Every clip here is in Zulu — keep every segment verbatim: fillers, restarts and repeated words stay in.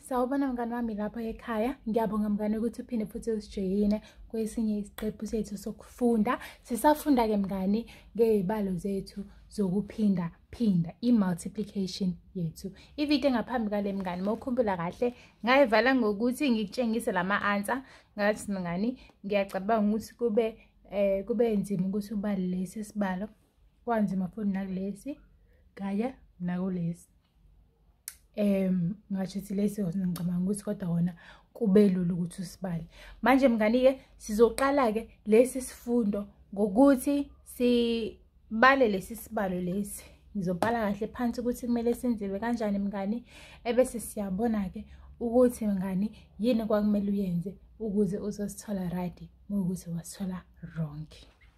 Sawubona mngani wami lapha ekhaya. Ngiyabonga mngani ukuthi uphinde futhi usijoyine kwesinye isiqephu sethu sokufunda. Sisafunda ke mngani ngezibalo zethu zokuphinda phinda, i-multiplication yethu. Ivideo engaphambi kale mngani mawukhumbula kahle ngayivala ngokuthi ngikutshengise lama answer. Ngathi mngani ngiyacabanga ukuthi kube eh kube nzima ukuthi ubale lesi sibalo. Kwanzima futhi nakulesi kanye nakulesi. Em ngathi lesi ngicabanga ukuthi kodwa wona kube lulu ukuthi usibale. Manje mngani ke sizoqala ke lesi sifundo ngokuthi sibale lesi sibalo lesi. Ngizobhala kahle phansi ukuthi kumele senziwe kanjani mngani, ebese siyabona ke ukuthi mngani yini kwakumele uyenze ukuze uzosithola right ukuthi wasithola wrong.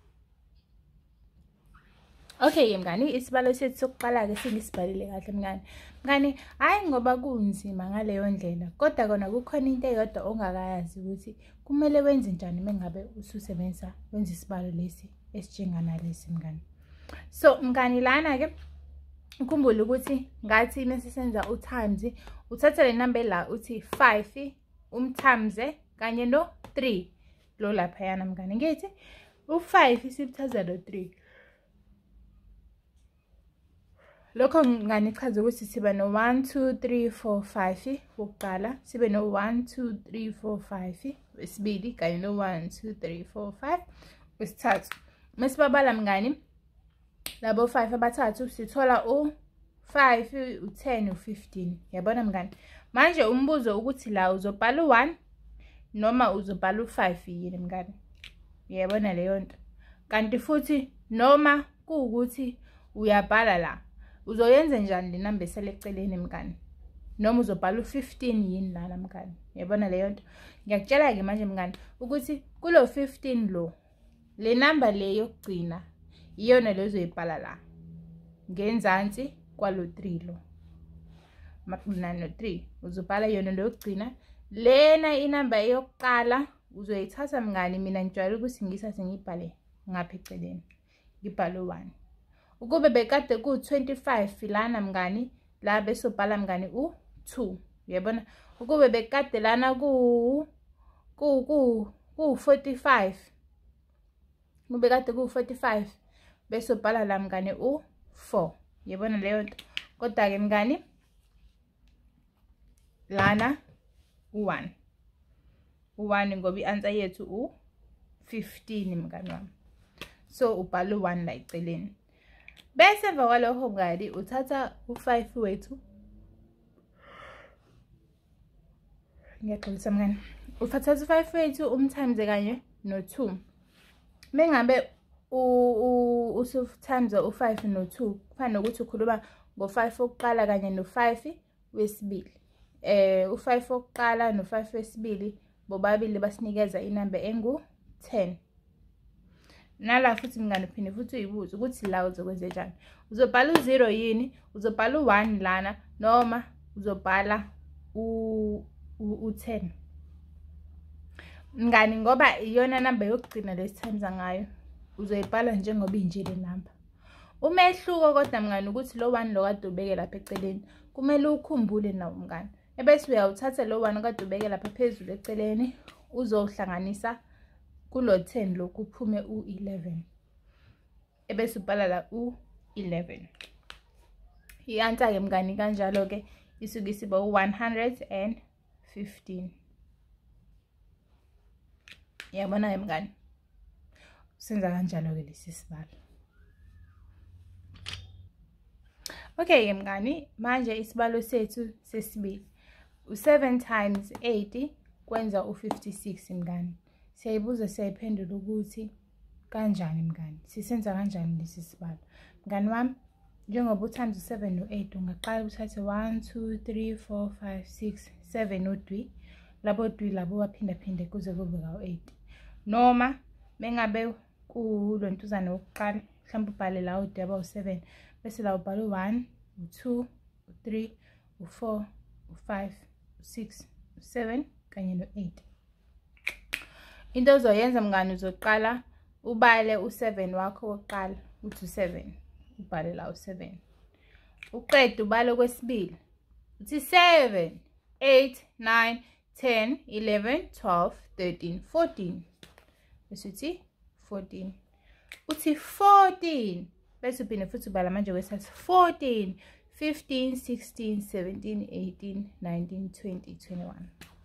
Okay mngani, isibalo sethu sokuqala ke singisibhalile kahle mngani. Mngani, hayi ngoba kunzima ngaleyo ndlela, kodwa kona kukhona into eyodwa ongakayazi ukuthi kumele wenze njani mengabe ususebenzisa wenza isibalo lesi esijengana lesi mngani. So mngani lana ke ukhumbule ukuthi ngathi mesisenza u times uthatha le number la uthi five umthamze kanye no three lo lapha yana mngani. Ngithi u five sibuthaza no three. Lokho ngani chaza ukuthi siba no one two three four five wokuqala, sibe no one two three four five wesibili kanye no one two three four five wesithathu. Mesibabala mngani labo five abathathu sithola u five, u ten, u fifteen. Yabona mngani? Manje umbuzo ukuthi la uzobhala u one noma uzobhala u five yini mngani? Yabona leyo nto. Kanti futhi noma kuukuthi uyabhala la uzoyenza njani le number seleceleni mngani? Noma uzobhala u fifteen yini lana mngani? Yabona leyo nto. Ngiyakutshela ke manje mngani ukuthi kulo fifteen lo le number le yokugcina iyona lezo uyibhala la ngenzansi kwalo three lo. Makuna no three uzobhala yona lo yokugcina. Lena inumber yokuqala uzoyithatha mngani, mina ngijwayele ukuthi ngiyithathe ngibhale ngapha eceleni. Ngibhale one. Ukube bekade ku twenty-five lana mngani, la bese ubhala mngani u two. Uyabona? Ukube bekade lana ku ku ku ku forty-five. Ukube bekade ku forty-five bese ubhala la mngani u four. Uyabona leyo nto? Kodwa ke mngani lana u one. U one ngoba ianswer yethu u fifteen mngani wami. So ubhala u one la eceleni. Bese emva kwalokho mngani uthatha u five wethu. Ngiyaxolisa mngani. Uthatha u five wethu umtimes kanye no two. Mengabe u usu times u five no two kufana nokuthi ukhuluma ngo five okuqala kanye no five wesibili. Eh u five okuqala no five wesibili bobabili basinikeza inumber engu ten. Nala futhi mngani uphinde futhi uyibuze ukuthi la uzokwenza njani. Uzobhala u zero yini, uzobhala u one lana noma uzobhala u u ten. Mngani ngoba iyona number yokugcina lesithanza ngayo uzoyibhala njengoba inje le number. Umehluko kodwa mngani ukuthi lo one lo kade ubeke lapha eceleni kumele ukhumbule nawo mngani. Ebese uyawuthatha lo one kade ubeke lapha phezulu eceleni uzohlanganisa kulo ten lo kuphume u eleven. Ebese ubhala la u eleven. Ianswer ke mngani kanjalo ke isuke isiba u one hundred fifteen. Yabona mngani? Senza kanjalo ke lesi sibalo. Okay mngani, manje isibalo sethu sesibili. U seven times eight kwenza u fifty-six mngani. Siyayibuza siyayiphendula ukuthi kanjani mngani? Sisenza kanjani lesi sibalo? Mngani wami, njengoba u times u seven no eight ungaqala uthathe one two three four five six seven udwi. Labo dwi labo baphinda phinde kuze kube ka eight. Noma mengabe kulontuzana wokuqala mhlawumbe ubhale la udwi aba u seven bese la ubhala u one, u two, u three, u four, u five, u six, u seven kanye no eight. Into ozoyenza mngani uzoqala ubale u seven wakho wokuqala uthi seven, ubhale la u seven. Uqede ubale kwesibili uthi seven, eight, nine, ten, eleven, twelve, thirteen, fourteen. Bese uthi fourteen. Uthi fourteen. Bese uphinde futhi ubala manje kwesithathu fourteen, fifteen, sixteen, seventeen, eighteen, nineteen, twenty, twenty-one.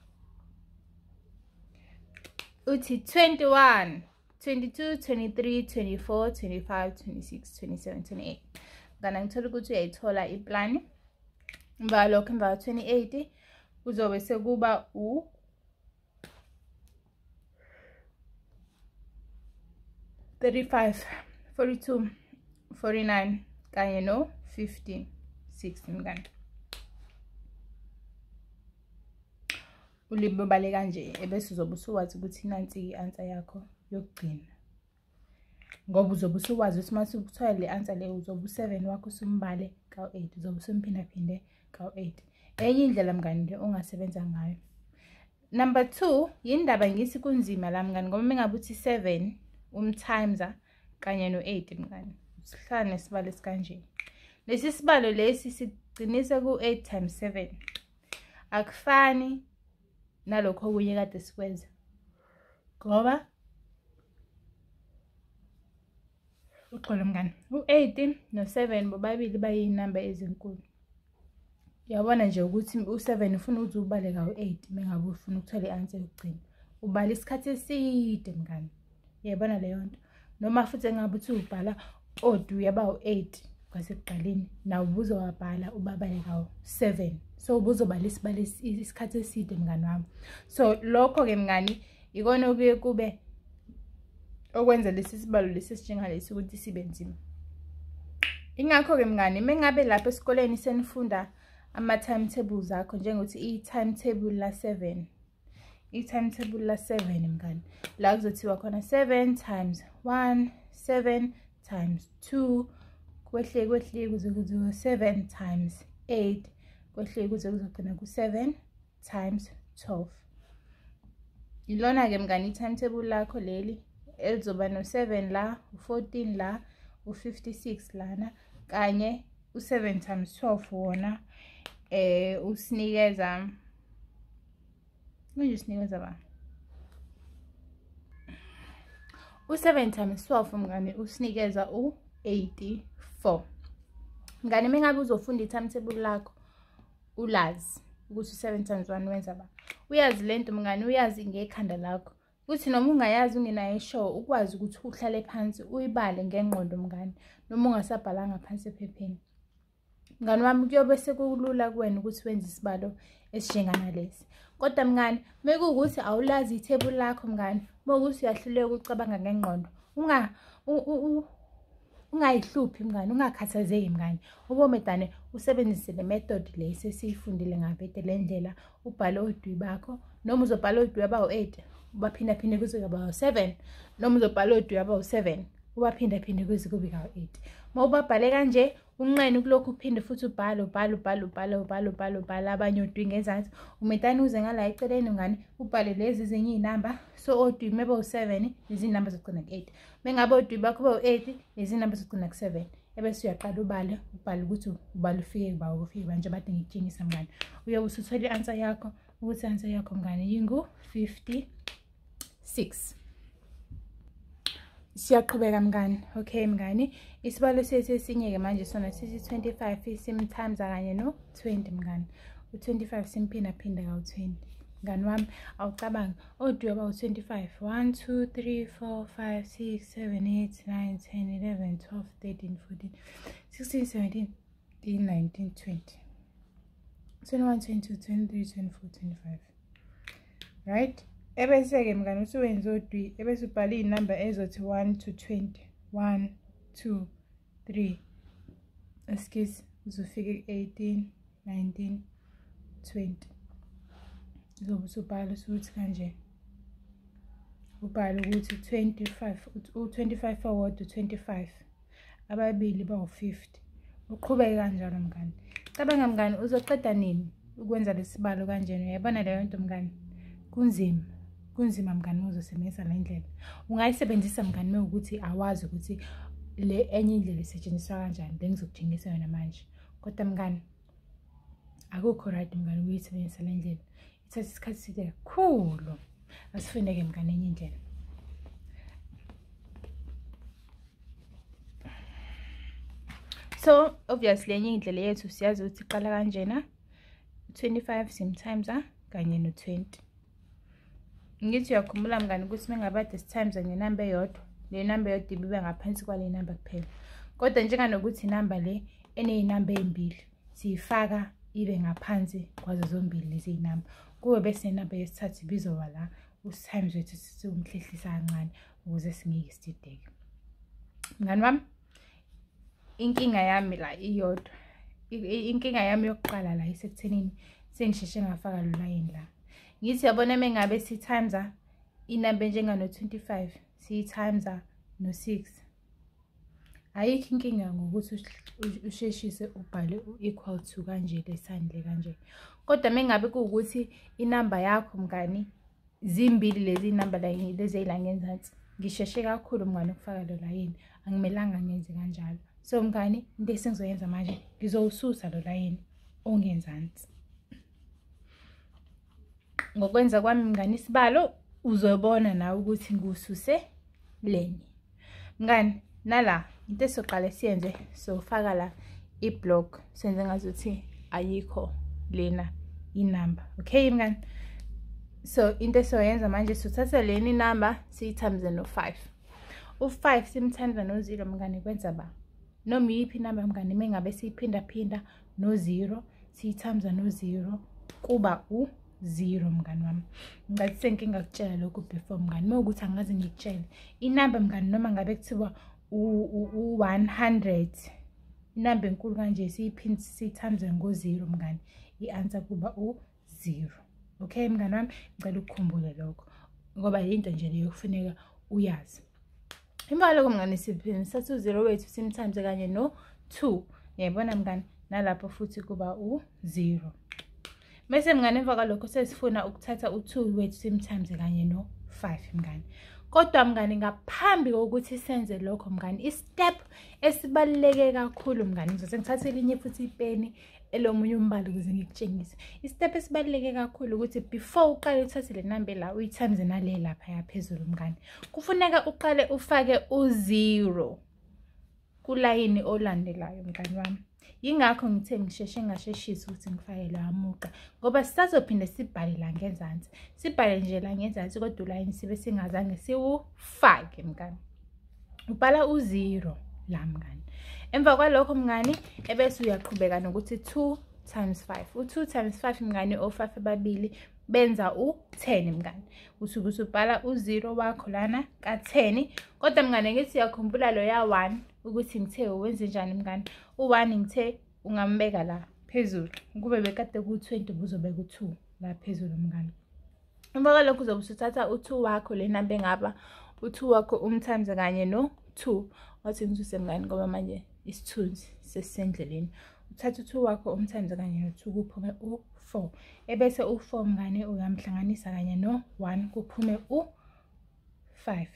Uthi twenty-one, twenty-two, twenty-three, twenty-four, twenty-five, twenty-six, twenty-seven, twenty-eight. Ngana ngithola ukuthi uyayithola iplani. Emva lokho emva twenty-eight uzobe sekuba u thirty-five, forty-two, forty-nine kanye no fifty, sixty ngani. Ulibale kanje ebese uzobe usuwazi ukuthi nansi i-answer yakho yokugcina. Ngoba uzobe usuwazi ukuthi mase ukuthola le answer le uzobe u-seven wakho usumbale ka eight, uzobe usumphinda phinde ka eight. Enye indlela mngani le ongasebenza ngayo. Number two, yindaba ngisi kunzima la mngani ngoba mengabe uthi seven umtimesa kanye no eight mngani. Sihlala nesibalo esikanje. Lesi sibalo lesi sigcinisa ku eight times seven. Akufani nalokho okunye kade sikwenza. Ngoba uxolo mngani, u-eight no seven bobabili bayinamba ezinkulu. Uyabona nje ukuthi u-seven ufuna ukuthi ubale ka u-eight mengabe ufuna ukuthola i-answer yokugcina. Ubala isikhathi eside mngani. Uyabona leyo nto. Noma futhi engabe uthi ubhala odu yaba u-eight kwasekuqaleni nawo ubuzo wabhala ubabale ka u-seven. So ubuzobala isibalo isikhathi eside mngani wami. So lokho ke mngani ikona okuye kube okwenza lesi sibalo lesi sinjengalesi ukuthi sibe nzima. Ingakho ke mngani mengabe lapha esikoleni senifunda ama timetables akho njengokuthi i-timetable la seven. I-timetable la seven mngani. La kuzothiwa khona seven times one, seven times two, kwehle kwehle kuze kuze seven times eight, kwehle kuze kuzogcina ku seven times twelve. Ilona ke mngani i-timetable lakho leli elizoba no seven la, u-fourteen la, u-fifty-six lana kanye u-seven times twelve wona eh usinikeza manje usinikeza ba u-seven times twelve mngani usinikeza u-eighty-four. Ngani mengabe uzofunda i-timetable lakho ulazi ukuthi seven times one wenza ba uyazi lento mngani, uyazi ngekhanda lakho ukuthi noma ungayazi ungenayo ishow ukwazi ukuthi uhlale phansi uyibale ngengqondo mngani noma ungasabhalanga phansi ephepheni. Mngani wami kuyobe sekulula kuwena ukuthi wenze isibalo esinjengana lesi. Kodwa mngani mekuwukuthi awulazi ithebula lakho mngani, mekuwukuthi uyahluleka ukucabanga ngengqondo, unga ungayihluphi mngani, ungakhathazeki mngani. Ubomedane usebenzise le method le esesiyifundile ngaphethe le ndlela ubhale odwi bakho noma uzobhala odwi aba u-eight ubaphinda phinde kuze kaba u-seven noma uzobhala odwi aba u-seven ubaphinda phinde kuze kube ka eight. Mawubabhale kanje unqene kulokhu uphinde futhi ubhale ubhale ubhale ubhale ubhale ubhale ubhale abanye odwi ngezansi umedane uze ngala eceleni ngani ubhale lezi ezinye inamba. So odwi meba u-seven lezi inamba zogcina ku-eight, mengabe odwi bakho ba u-eight lezi inamba zogcina ku-seven. Ebese uyaqala ubale ubhale ukuthi ubale ufike kuba ufike manje bade ngikutshengisa mngani. Uyobe usuthola i-answer yakho ukuthi i-answer yakho mngani yingu fifty-six. Siyaqhubeka mngani. Okay mngani, isibalo sethu esinye ke manje sona sithi twenty-five simtimesa kanye no twenty mngani. U-twenty-five simphinda phinda ka u-twenty. Mngani wami awucabanga odwi aba u-twenty-five, one, two, three, four, five, six, seven, eight, nine, ten, eleven, twelve, thirteen, fourteen, sixteen, seventeen, eighteen, nineteen, twenty, twenty-one, twenty-two, twenty-three, twenty-four, twenty-five. Right? Ebese ke mngani usuwenza odwi ebese ubhala inamba ezothi one to twenty. one, two, three. Excuse, uzofika eighteen, nineteen, twenty. Uzobe usubhala ukuthi kanje. Ubhala ukuthi twenty-five, u-twenty-five forward to twenty-five. Ababili ba u-fifty. Uqhubeke kanjalo mngani. Cabanga mngani uzoqeda nini ukwenza lesibalo kanjena? Uyabona leyo nto mngani? Kunzima. Kunzima mngani uzosebenzisa le ndlela. Ungayisebenzisa mngani mewukuthi awazi ukuthi le enye indlela isetshenziswa kanjani, bengizokutshengisa yona manje. Kodwa mngani akukho right mngani ukuyisebenzisa le ndlela. Ithatha isikhathi eside kakhulu. Asifundeke mngani enye indlela. So obviously enye indlela yethu siyazi ukuthi iqala kanjena. twenty-five sometimes kanye no twenty. Ngithi uyakhumbula mngani ukuthi mengabade times ngenamba eyodwa, le number eyodwa ibe ngaphansi kwale number kuphela. Kodwa njenganokuthi inamba le eneyinamba ezimbili siyifaka ibe ngaphansi kwazo zombili lezi zinamba. Kube bese inamba yesithathu ibizwa la usimes wethu siwumhlehlisa kancane ukuze singeke sidideke. Mngani wami, inkinga yami la iyodwa. Inkinga yami yokuqala la isekuthenini sengisheshe ngafaka lo line la. Ngithi yabona mengabe si times inamba njengano twenty-five si times no six. Ayikho inkinga ngokuthi usheshise ubhale equal to kanje lesandle kanje. Kodwa mengabe kuukuthi inamba yakho mngani zimbili lezi inamba la lezi ezila ngenzansi, ngisheshe kakhulu mngani ukufaka lo line, angimelanga ngenze kanjalo. So mngani, into esengizoyenza manje ngizowususa lo line ongenzansi. Ngokwenza kwami mngani isibalo uzobona nawe ukuthi ngususe leni. Mngani, nala into esoqala siyenze sofaka la iblock senze ngazuthi ayikho lena inamba. Okay mngani? So into esoyenza manje sothatha leni number siyi times no five. U five sim times no zero mngani kwenza ba. Noma yiphi inamba mngani mengabe siyiphinda phinda no zero, siyi times no zero kuba u zero mngani wami. Ngathi senkinga ukutshela lokho before mngani. Mawukuthi angazi ngikutshele. Inamba mngani noma ngabe kuthiwa u one hundred. Inamba enkulu kanje siyiphinda si times ngo zero mngani. I-answer kuba u zero. Okay mngani wami, ngicela ukukhumbule lokho ngoba into nje leyo kufuneka uyazi. Emva lokho mngani siphinda sathu zero wethu sim times kanye no two. Yayibona mngani, nalapho futhi kuba u zero. Mase mngani emva kwalokho sesifuna ukuthatha u two wethu sim times kanye no five mngani. Kodwa mngani ngaphambi kokuthi senze lokho mngani, istep esibaluleke kakhulu mngani, ngizothi ngithathe elinye futhi ipeni elomunye umbala ukuze ngikutshengise. Istep esibaluleke kakhulu ukuthi before uqale uthathe le number la uyi times nale lapha yaphezulu mngani, kufuneka uqale ufake u zero ku line olandelayo mngani wami. Yingakho ngithe ngisheshe ngasheshisa ukuthi ngifake la muqa ngoba sisazophinde sibhale la ngenzansi. Sibhale nje la ngenzansi kodwa line sibe singazange siwufake mngani. Ubhala u zero la mngani. Emva kwalokho mngani ebese uyaqhubeka nokuthi two times five. U two times five mngani o five ababili benza u ten mngani. Usuke usubhala u zero wakho lana ka ten. Kodwa mngani ngithi yakhumbula lo ya one ukuthi ngithe wenze njani mngani. U one ngithe ungambeka la phezulu kube bekade ku twenty buzobe ku two la phezulu mngani. Emva kwalokho uzobe usuthatha u two wakho le number engaba u two wakho umtimes kanye no two. Wathi ngizuse mngani ngoba manje isithunzi sesendleleni. Uthatha u two wakho umtimes kanye no two kuphume u four. Ebese u four mngani uyamhlanganisa kanye no one kuphume u five.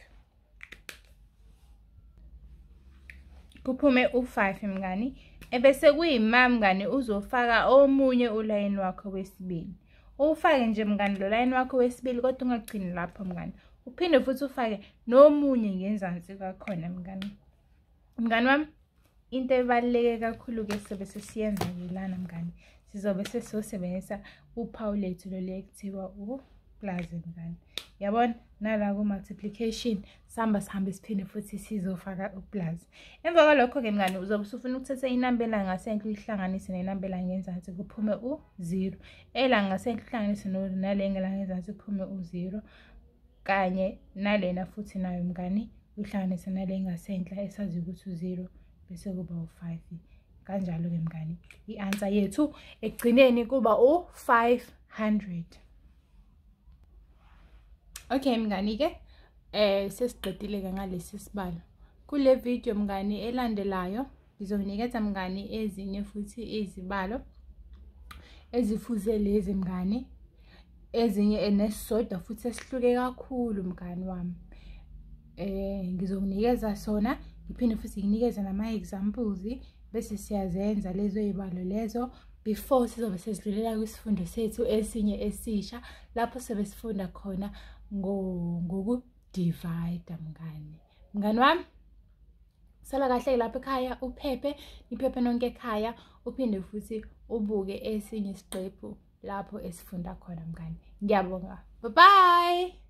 Kuphume u five mngani. Ebese kuyima mngani uzofaka omunye uline wakho wesibili. Ufake nje mngani lo line wakho wesibili kodwa ungagcini lapho mngani. Uphinde futhi ufake nomunye ngenzansi kakhona mngani. Mngani wami, into ebaluleke kakhulu ke sobe sesiyenza lana mngani. Sizobe sesosebenzisa uphawu lethu lo lekuthiwa u plus mngani. Yabona nala ku multiplication samba sihambe siphinde futhi sizofaka u plus. Emva kwalokho ke mngani uzobe usufuna ukuthatha inamba la ngasenhle ihlanganise nenamba la ngenzansi kuphume u zero. Ela ngasenhle ihlanganise no nale la ngenzansi kuphume u zero. Kanye nalena futhi nayo mngani uhlanganise nale ngasenhla esazi ukuthi u zero bese kuba u five. Kanjalo ke mngani i-answer yethu ekugcineni kuba u five hundred. Okay mngani ke eh sesiqedile ke ngalesi sibalo. Kule video mngani elandelayo ngizokunikeza mngani ezinye futhi izibalo ezifuze lezi mngani, ezinye enesodwa futhi esihluke kakhulu mngani wami. Eh ngizokunikeza sona, ngiphinde futhi nginikeze nama examples bese siyazenza lezo izibalo lezo before sizobe sesidlulela kwisifundo sethu esinye esisha lapho sobe sifunda khona ngokudivide mngani. Mngani wami, sala kahle lapha ekhaya uphephe, iphephe nonke ekhaya, uphinde futhi ubuke esinye isiqephu lapho esifunda khona mngani. Ngiyabonga. Bye bye.